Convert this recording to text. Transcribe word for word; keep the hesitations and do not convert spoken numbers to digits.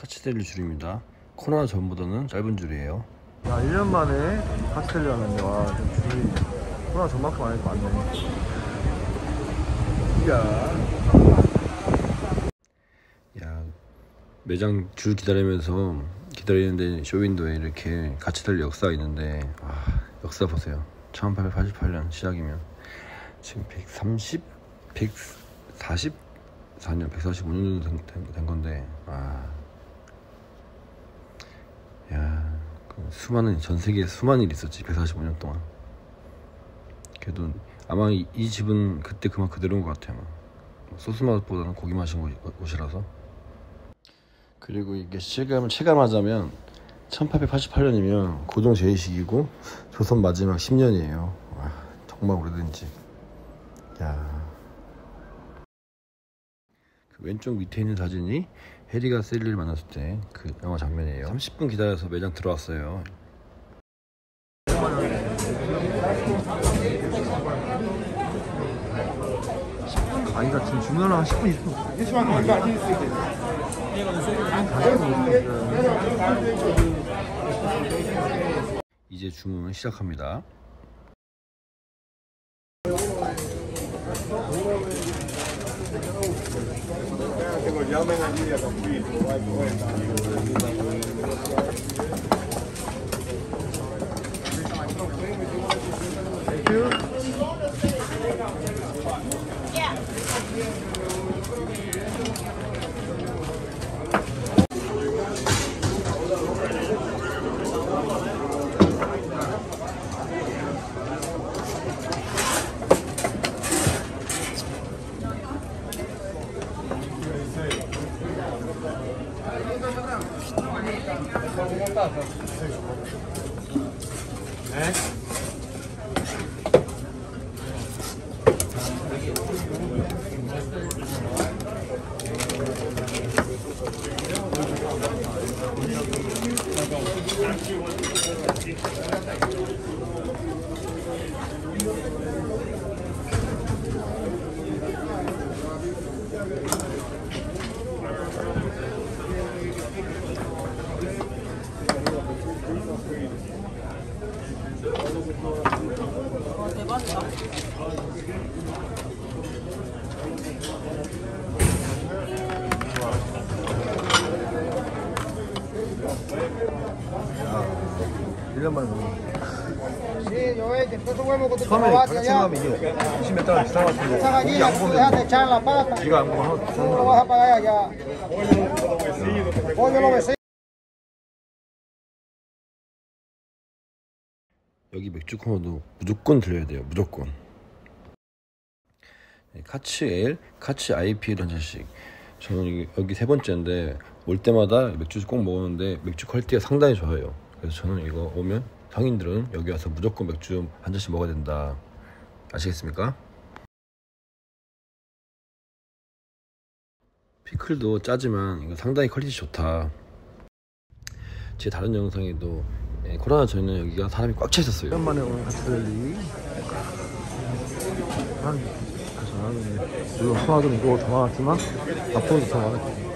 카츠델리 줄입니다. 코로나 전보다는 짧은 줄이에요. 야, 일 년 만에 카츠델리 하는데 와, 좀 줄이 코로나 전만큼 안 해도 많네. 야, 야, 매장 줄 기다리면서 기다리는데 쇼윈도에 이렇게 카츠델리 역사가 있는데, 아, 역사 보세요. 천팔백팔십팔 년 시작이면 지금 백삼십, 백사십사 년, 백사십오 년 정도 된, 된 건데, 아, 야, 그 수많은 전 세계에 수많은 일이 있었지. 백사십오 년 동안. 그래도 아마 이, 이 집은 그때 그 맛 그대로인 것 같아요. 소스 맛보다는 고기 맛인 곳이라서. 그리고 이게 실감을 체감하자면 천팔백팔십팔 년이면 고종 제이식이고 조선 마지막 십 년이에요. 와, 정말 오래된 집. 야. 그 왼쪽 밑에 있는 사진이 해리가 셀리를 만났을 때 그 영화 장면이에요. 삼십 분 기다려서 매장 들어왔어요. 아니다, 지금 주문을 한 십 분, 이십 분. 이제 주문을 시작합니다. 일 년 만에 먹는 처음에 가격 생각하면 이게 이십몇 달러 비싼 것 같은데 고기 안 보면 이거 안 보면 하나 비싼 거. 여기 맥주 코너도 무조건 들려야 돼요. 무조건. 카츠 에일, 카츠 아이피엘 한 잔씩. 저는 여기 세 번째인데 올 때마다 맥주 꼭 먹었는데 맥주 퀄리티가 상당히 좋아요. 그래서 저는 이거 오면 성인들은 여기 와서 무조건 맥주 한 잔씩 먹어야 된다. 아시겠습니까? 피클도 짜지만 이거 상당히 퀄리티 좋다. 제 다른 영상에도 예, 코로나 전에는 여기가 사람이 꽉 차 있었어요. 오랜만에 오는 카츠델리. 한, 그래서 나는 물론 소화도 이거 더 많았지만 앞으로도 더 많았지.